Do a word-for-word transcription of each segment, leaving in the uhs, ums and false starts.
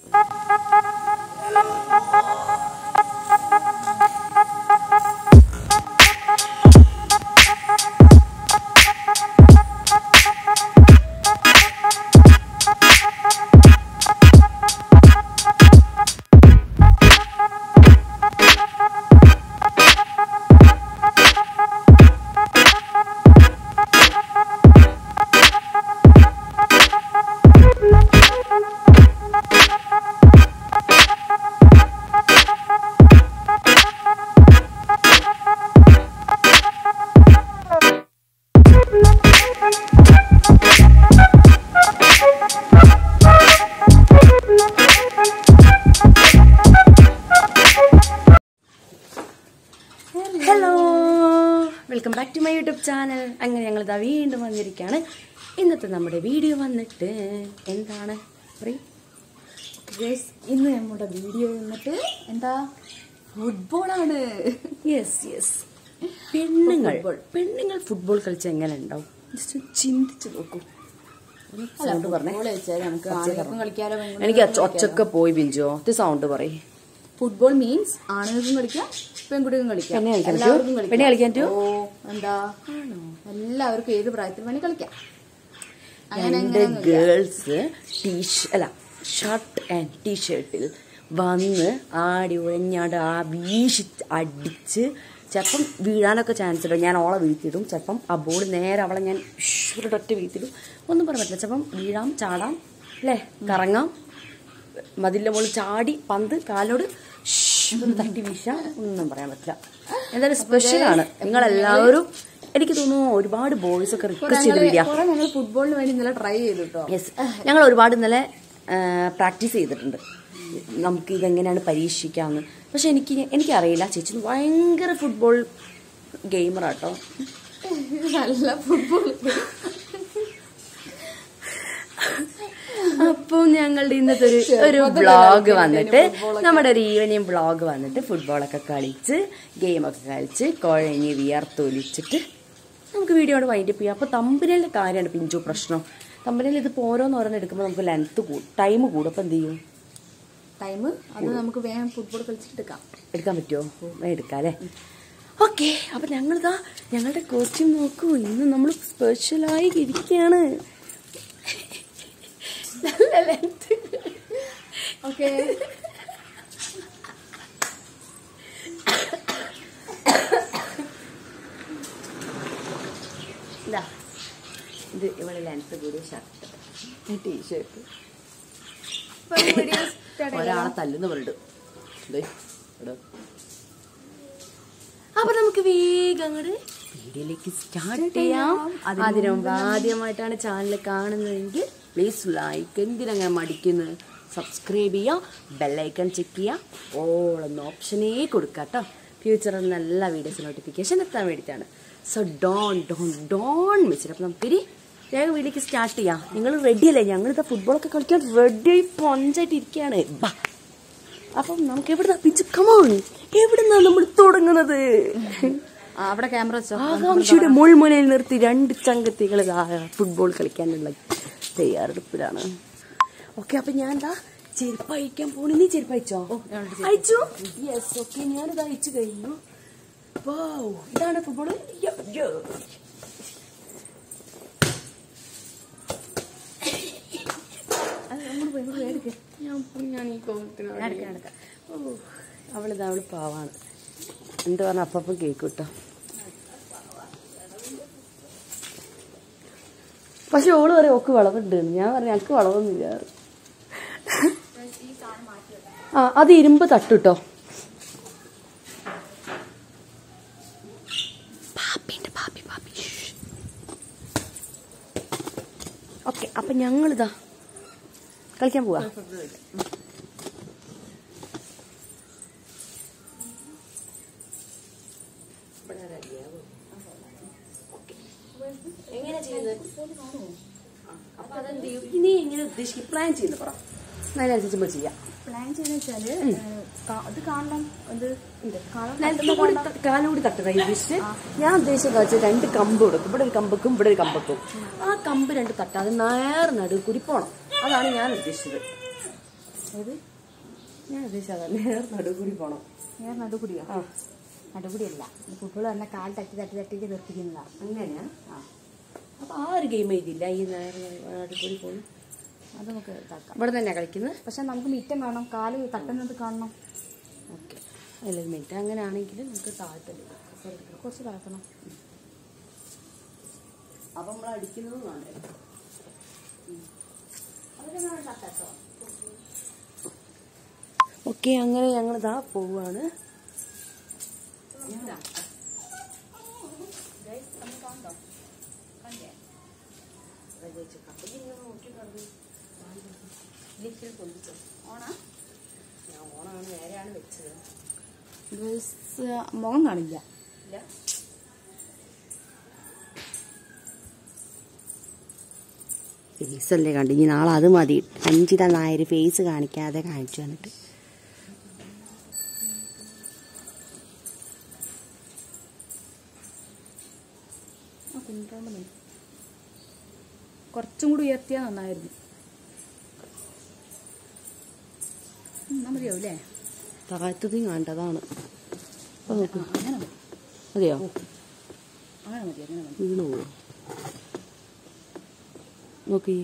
Welcome back to my YouTube channel. അങ്ങനെ ഞങ്ങളിതാ വീണ്ടും വന്നിരിക്കുകയാണ്. ഇന്നത്തെ നമ്മുടെ വീഡിയോ വന്നിട്ട് എന്താണ് ഇന്ന് നമ്മുടെ വീഡിയോ വന്നിട്ട് എന്താ ഫുട്ബോളാണ്. യെസ് യെസ് പെണ്ണുങ്ങൾ പെണ്ണുങ്ങൾ ഫുട്ബോൾ കളിച്ച് എങ്ങനെ ഉണ്ടാവും ജസ്റ്റ് ചിന്തിച്ചു നോക്കൂ. സൗണ്ട് പറഞ്ഞേ. എനിക്ക് ഒച്ചൊക്കെ പോയി ബിഞ്ചോ. ഇത് സൗണ്ട് പറയും. ഫുട്ബോൾ മീൻസ് ആണുങ്ങൾക്കും കളിക്കാം പെൺകുട്ടികൾക്കും കളിക്കാം പെണ്ണെ കളിക്കാൻ പറ്റുമോ? എന്താ എല്ലാവർക്കും ഏത് പ്രായത്തിൽ വേണേ കളിക്കാം. രണ്ട് ഗേൾസ് ടീഷ് അല്ല ഷർട്ട് ആൻഡ് ടീഷർട്ടിൽ വന്ന് ആടി ഉഴഞ്ഞാട് ആ വീശി അടിച്ച് ചിലപ്പം വീഴാനൊക്കെ ചാൻസ് ഉണ്ട്. ഞാൻ ഓളെ വീഴ്ത്തിയിടും. ചിലപ്പം ആ ബോൾ നേരെ അവളെ ഞാൻ ഒറ്റ വീഴ്ത്തിയിടും. ഒന്നും പറയാൻ പറ്റില്ല. ചിലപ്പം വീഴാം, ചാടാം, അല്ലേ, കറങ്ങാം, മതിലിന്റെ മുകളിൽ ചാടി പന്ത് കാലോട് തട്ടി വീശാം. ഒന്നും പറയാൻ പറ്റില്ല. എന്തായാലും സ്പെഷ്യലാണ്. നിങ്ങളെല്ലാവരും എനിക്ക് തോന്നുന്നു ഒരുപാട് ബോയ്സ് ഒക്കെ റിക്വസ്റ്റ് ചെയ്ത് വീഡിയോ ഫുട്ബോളിന് വേണ്ടി ഇന്നലെ ട്രൈ ചെയ്തു കേട്ടോ. യെസ്, ഞങ്ങൾ ഒരുപാട് ഇന്നലെ പ്രാക്ടീസ് ചെയ്തിട്ടുണ്ട്. നമുക്ക് ഇതെങ്ങനെയാണ് പരീക്ഷിക്കാമെന്ന്. പക്ഷെ എനിക്ക് എനിക്കറിയില്ല. ചേച്ചി ഭയങ്കര ഫുട്ബോൾ ഗെയിമറാട്ടോ. നല്ല ഫുട്ബോൾ. അപ്പോൾ ഞങ്ങളുടെ ഇന്നത്തെ ഒരു ഒരു വ്ളോഗ് വന്നിട്ട് നമ്മുടെ ഒരു ഈവനിങ് വ്ളോഗ് വന്നിട്ട് ഫുട്ബോളൊക്കെ കളിച്ച് ഗെയിമൊക്കെ കളിച്ച് കുഴഞ്ഞ് വിയർത്തൊലിച്ചിട്ട് നമുക്ക് വീഡിയോ കൊണ്ട് വൈൻഡപ്പ് ചെയ്യാം. അപ്പോൾ തമ്പനയിലെ കാര്യമാണ് പിഞ്ചു പ്രശ്നം. തമ്പനയിൽ ഇതിപ്പോൾ ഓരോന്നോരോന്ന് എടുക്കുമ്പോൾ നമുക്ക് ലെങ്ത്ത് കൂടും, ടൈം കൂടും. അപ്പോൾ എന്ത് ചെയ്യും? ടൈം അത് നമുക്ക് വേഗം ഫുട്ബോൾ കളിച്ചിട്ട് എടുക്കാം. എടുക്കാൻ പറ്റുമോ? എടുക്കാം അല്ലേ? ഓക്കെ. അപ്പം ഞങ്ങളിതാ ഞങ്ങളുടെ കോസ്റ്റ്യൂം നോക്കൂ. ഇന്ന് നമ്മൾ സ്പെഷ്യലായി ഇരിക്കുകയാണ്. നല്ല ലെങ്ത്ത്. ഓക്കെ. ഇതാ ഇത് ഇവിടെ ലെങ്ത്ത് കൂടിയ ഷർട്ട്, ടീഷർട്ട്. ഒരാളെ തല്ലുന്ന പറഞ്ഞിട്ട്. അപ്പൊ നമുക്ക് വേഗം അങ്ങോട്ട് വീഡിയോയിലേക്ക് സ്റ്റാർട്ട് ചെയ്യാം. അതിനു മുമ്പ് ആദ്യമായിട്ടാണ് ചാനൽ കാണുന്നതെങ്കിൽ പ്ലീസ് ലൈക്ക്, എന്തിനങ്ങനെ മടിക്കുന്നത്, സബ്സ്ക്രൈബ് ചെയ്യുക, ബെല്ലൈക്കൺ ചെക്ക് ചെയ്യുക, ഓൾ എന്ന ഓപ്ഷനേ കൊടുക്കുക കേട്ടോ. ഫ്യൂച്ചറിൽ നല്ല വീഡിയോസ് നോട്ടിഫിക്കേഷൻ എത്താൻ വേണ്ടിയിട്ടാണ്. So don't don't don't miss. അപ്പം നമുക്കൊരു വേഗം വീട്ടിലേക്ക് സ്റ്റാർട്ട് ചെയ്യാം. നിങ്ങൾ റെഡിയല്ലേ? ഞങ്ങളിത് ഫുട്ബോളൊക്കെ കളിക്കാൻ റെഡിയായി പൊഞ്ചായിട്ട് ഇരിക്കുകയാണ്. ബാ. അപ്പം നമുക്ക് എവിടുന്നാ പിച്ച് കമോൺ എവിടുന്നാണ് നമ്മൾ തുടങ്ങുന്നത്? അവിടെ ക്യാമറ ആകാംക്ഷയുടെ മുൾമുനയിൽ നിർത്തി രണ്ട് ചങ്കത്തികൾ ഫുട്ബോൾ കളിക്കാനുള്ള തയ്യാറെടുപ്പിലാണ്. ഓക്കെ. അപ്പൊ ഞാൻ എന്താ ചെരുപ്പ് അയക്കാൻ പോണി. നീ ചെരുപ്പ് അയച്ചോ? അയച്ചു. യെസ്. ഓക്കെ. ഞാനിത് അയച്ചു കഴിഞ്ഞു. വൗ, ഇതാണ് ഫുട്ബോൾ. അവളിതാ അവള് പാവാണ്. എന്താ പറഞ്ഞ അപ്പം കേക്കൂട്ടോ. പക്ഷെ ഓള് പറയും ഓക്ക് വളവുണ്ട്. ഞാൻ പറഞ്ഞു ഞങ്ങൾക്ക് വളവൊന്നുമില്ല. ആ അത് ഇരുമ്പ് തട്ടുട്ടോ. ഓക്കെ. അപ്പൊ ഞങ്ങളിതാ കളിക്കാൻ പോവാ. എങ്ങനെ ചെയ്യുന്നത്? അപ്പൊ അതെന്ത് ചെയ്യും? ഇനി എങ്ങനെ ഉദ്ദേശിക്കും? പ്ലാൻ ചെയ്യുന്നു പറ. അതിനനുസരിച്ച് നമ്മൾ ചെയ്യാം. പ്ലാൻ ചെയ്യുന്ന വെച്ചാല് അത് കാണണം. അത് കാലുകൂടി തട്ടുന്ന ഉദ്ദേശിച്ച് ഞാൻ ഉദ്ദേശിച്ചത് വെച്ചാൽ രണ്ട് കമ്പ് കൊടുക്കും. ഇവിടെ ഒരു കമ്പക്കും ഇവിടെ ഒരു കമ്പക്കും. ആ കമ്പ് രണ്ട് തട്ടാതെ നേർ നടു കൂടി പോണം. അതാണ് ഞാൻ ഉദ്ദേശിച്ചത്. ഏത് ഞാൻ ഉദ്ദേശിച്ചതാ നേരെ നടുകൂടി പോണം. നേരെ നടുകുടിയോ? ആ നടുകുടിയല്ല, ഫുട്ബോൾ തന്നെ കാൽ തട്ടി തട്ടി തട്ടിക്ക് നിർത്തിക്കുന്നതാണ്. അങ്ങനെയാ? ആ അപ്പോൾ ആ ഒരു ഗെയിം ഇതില്ല, ഈ നേരെ നടുകൂടി പോകുന്നു. അത് നമുക്ക് ഇതാക്കാം. ഇവിടെ തന്നെയാണ് കളിക്കുന്നത്. പക്ഷെ നമുക്ക് മിറ്റം കാണണം, കാല് തട്ടുന്നത് കാണണം. ഓക്കെ, അല്ല മിനിറ്റ് അങ്ങനെയാണെങ്കിൽ നമുക്ക് താഴ്ത്തല് കുറച്ച് താഴ്ത്തണം. അപ്പം നമ്മൾ അടിക്കുന്നത് വേണ്ടേ? ഓക്കെ, അങ്ങനെ ഞങ്ങൾ ഇതാ പോവാണ്. ഓണാണ്, നേരെയാണ് വെച്ചത്. മുഖം കാണില്ല. ഇല്ല, ഫേസ് അല്ലേ കണ്ടു. ഇനി നാളെ അത് മതി. അഞ്ചിത നായർ ഫേസ് കാണിക്കാതെ കാണിച്ചു വന്നിട്ട്. കുറച്ചും കൂടി ഉയർത്തിയാൽ നന്നായിരുന്നു. എന്നാ മതിയാവും അല്ലേ? താഴ്ത്തതും കണ്ടതാണ്. അങ്ങനെ മതി. അതെയോ? അങ്ങനെ മതി, അങ്ങനെ മതി. വീണു പോവും. നോക്കി.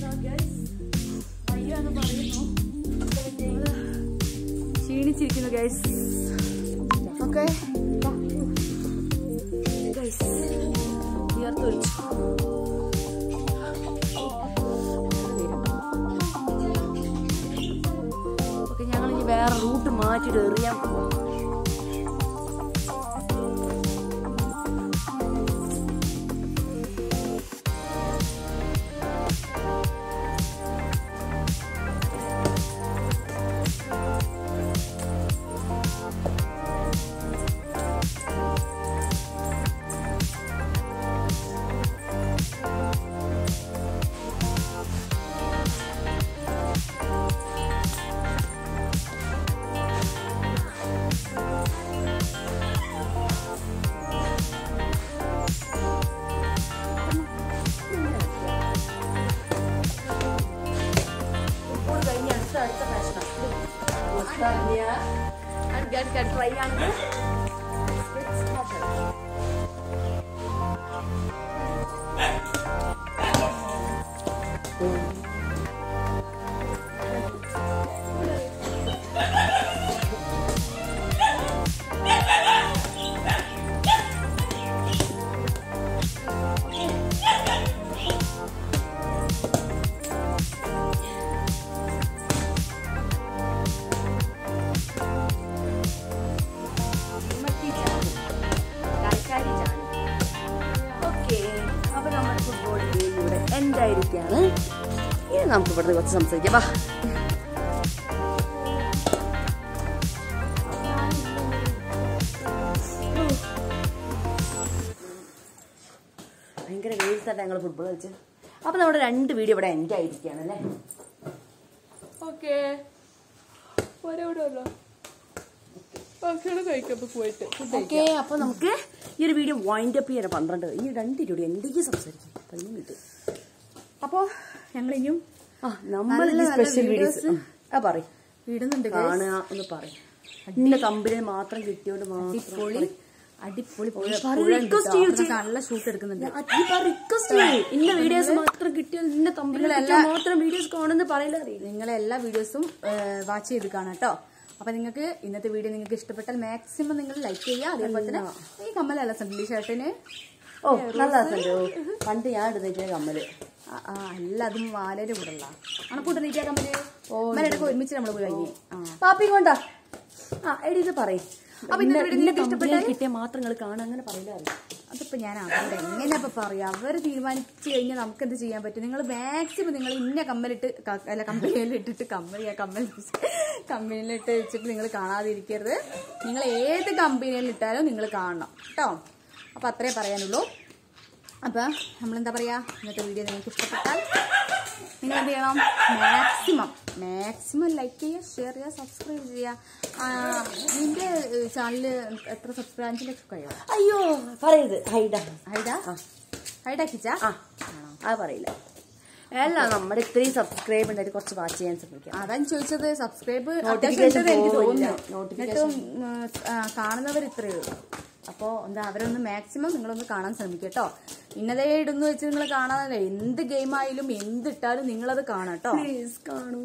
വയ്യാന്ന് പറയുന്നു. ക്ഷീണിച്ചിരിക്കുന്നു ഗൈസ്. ഓക്കെ ഗൈസ് ഉയർത്തൊഴിച്ചു. ഓക്കെ ഞങ്ങളിനി വേറെ റൂട്ട് മാറ്റിയിട്ട് എറിയാൻ പോകും. ട്രൈ ആണ്. എന്തായിരിക്കാണ് ഇനി നമുക്ക് ഇവിടുന്ന് കുറച്ച് സംസാരിക്കാം. വാ ഭയങ്കര വെയിൽസായിട്ട് ഞങ്ങൾ ഫുട്ബോൾ കളിച്ചത്. അപ്പൊ നമ്മുടെ രണ്ട് വീഡിയോ ഇവിടെ എൻഡ് ആയിരിക്കുകയാണ് അല്ലേ? ഓക്കെ ഓക്കെ അപ്പൊ നമുക്ക് ഈ ഒരു വീഡിയോ വൈൻഡ് അപ്പ് ചെയ്യാൻ പന്ത്രണ്ട് ഈ രണ്ട് വീഡിയോ എന്തെങ്കിലും സംസാരിക്കും പതിനൊന്ന് മിനിറ്റ്. അപ്പൊ ഞങ്ങൾ ഇനിയും ആ നമ്മൾ സ്പെഷ്യൽ വീഡിയോസ് ആ പറയും ഇടുന്നുണ്ട്. കാണുക എന്ന് പറയും. ഇന്ന കമ്പനി മാത്രം കിട്ടിയോണ്ട് മാത്രം അടിപൊളി നല്ല ഷൂട്ട് എടുക്കുന്നുണ്ട്. ഇന്ന വീഡിയോസ് മാത്രം കിട്ടിയാൽ ഇന്ന കമ്പനി മാത്രം വീഡിയോസ് കാണുന്ന പറയില്ല. നിങ്ങളെ എല്ലാ വീഡിയോസും വാച്ച് ചെയ്ത് കാണാം കേട്ടോ. അപ്പൊ നിങ്ങൾക്ക് ഇന്നത്തെ വീഡിയോ നിങ്ങൾക്ക് ഇഷ്ടപ്പെട്ടാൽ മാക്സിമം നിങ്ങൾ ലൈക്ക് ചെയ്യുക. അതേപോലെ തന്നെ ഈ കമ്മലല്ല സൺഡി ഷർട്ടിന് ഓ നല്ല പണ്ട് ഞാൻ എടുത്ത കമ്മല് അല്ല അതും വാലയുടെ കൂടെ ഉള്ള അണക്കൂട്ട് നീക്കിയ കമ്മല്. ഓ ഒരുമിച്ച് നമ്മൾ പോയി കഴിഞ്ഞു പാപ്പി കൊണ്ടാ ആ എടി ഇത് പറയും. അപ്പൊ നിങ്ങൾക്ക് ഇഷ്ടപ്പെട്ടാൽ കിട്ടിയാൽ മാത്രം നിങ്ങൾ കാണാൻ അങ്ങനെ പറയില്ല. അതിപ്പോ ഞാൻ അവരോട് എങ്ങനെയാ ഇപ്പൊ പറയാ? അവര് തീരുമാനിച്ചു കഴിഞ്ഞാൽ നമുക്ക് എന്ത് ചെയ്യാൻ പറ്റും? നിങ്ങൾ മാക്സിമം നിങ്ങൾ ഇന്ന കമ്മലിട്ട് അല്ല കമ്പനിയിൽ ഇട്ടിട്ട് കമ്പനി കമ്മൽ കമ്പനിയിലിട്ട് വെച്ചിട്ട് നിങ്ങൾ കാണാതിരിക്കരുത്. നിങ്ങൾ ഏത് കമ്പനിയിൽ ഇട്ടാലും നിങ്ങൾ കാണണം കേട്ടോ. അപ്പൊ അത്രേ പറയാനുള്ളൂ. അപ്പൊ നമ്മളെന്താ പറയാ, ഇന്നത്തെ വീഡിയോ നിങ്ങൾക്ക് ഇഷ്ടപ്പെട്ടാൽ നിങ്ങൾ എന്ത് ചെയ്യണം? മാക്സിമം മാക്സിമം ലൈക്ക് ചെയ്യുക, ഷെയർ ചെയ്യുക, സബ്സ്ക്രൈബ് ചെയ്യുക. നിന്റെ ചാനല് എത്ര സബ്സ്ക്രൈബ്? അഞ്ചു ലക്ഷം കഴിയോ? അയ്യോ പറയരുത്. ഹൈഡ ഹൈഡ ഹൈഡ കിച്ചാ അത് പറയില്ല. അല്ല നമ്മുടെ ഇത്രയും സബ്സ്ക്രൈബ് ഉണ്ടായിട്ട് കുറച്ച് വാച്ച് ചെയ്യാൻ ശ്രമിക്കാം. അതാണ് ചോദിച്ചത്. സബ്സ്ക്രൈബ് കാണുന്നവർ ഇത്രയേ ഉള്ളൂ. അപ്പോൾ എന്താ അവരൊന്ന് മാക്സിമം നിങ്ങളൊന്ന് കാണാൻ ശ്രമിക്കുക കേട്ടോ. ഇന്നതേ ഇടുന്നു വെച്ച് നിങ്ങൾ കാണാനല്ല, എന്ത് ഗെയിം ആയാലും എന്തിട്ടാലും നിങ്ങളത് കാണാം കേട്ടോ. പ്ലീസ് കാണൂ.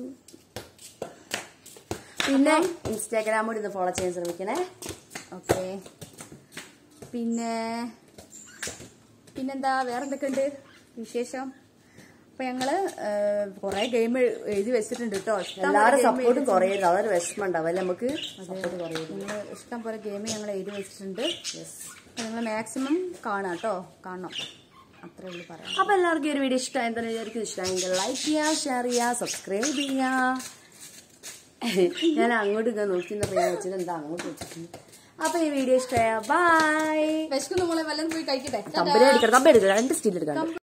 പിന്നെ ഇൻസ്റ്റാഗ്രാം കൂടി ഒന്ന് ഫോളോ ചെയ്യാൻ ശ്രമിക്കണേ. ഓക്കെ. പിന്നെ പിന്നെന്താ വേറെ എന്തൊക്കെയുണ്ട് വിശേഷം? അപ്പൊ ഞങ്ങള് കൊറേ ഗെയിം എഴുതി വെച്ചിട്ടുണ്ട് കേട്ടോ. എല്ലാവരും സപ്പോർട്ടും കുറയുന്നു. അതൊരു വിഷമം ഉണ്ടാവും നമുക്ക്. സപ്പോർട്ട് കുറയും. നിങ്ങൾ ഇഷ്ടം പോലെ ഗെയിം ഞങ്ങൾ എഴുതി വെച്ചിട്ടുണ്ട്. നിങ്ങൾ മാക്സിമം കാണാം കേട്ടോ. കാണണം, അത്രേ ഉള്ളൂ പറയാം. അപ്പൊ എല്ലാവർക്കും ഈ ഒരു വീഡിയോ ഇഷ്ടമായി എന്താ വിചാരിക്കും? ഇഷ്ടമായെങ്കിൽ ലൈക്ക് ചെയ്യുക, ഷെയർ ചെയ്യുക, സബ്സ്ക്രൈബ് ചെയ്യുക. ഞാൻ അങ്ങോട്ട് ഇങ്ങനെ നോക്കിന്നപ്പോ ഞാൻ വെച്ചത് എന്താ അങ്ങോട്ട് വെച്ചിട്ടുണ്ട്. അപ്പൊ ഈ വീഡിയോ ഇഷ്ടമായ ബൈ. വിശക്കുന്നു മോളെ, വല്ലതും പോയി കഴിക്കട്ടെ. കമ്പനി എടുക്കണം, കമ്പനി എടുക്കണം, രണ്ട് സ്റ്റീൽ എടുക്കണം.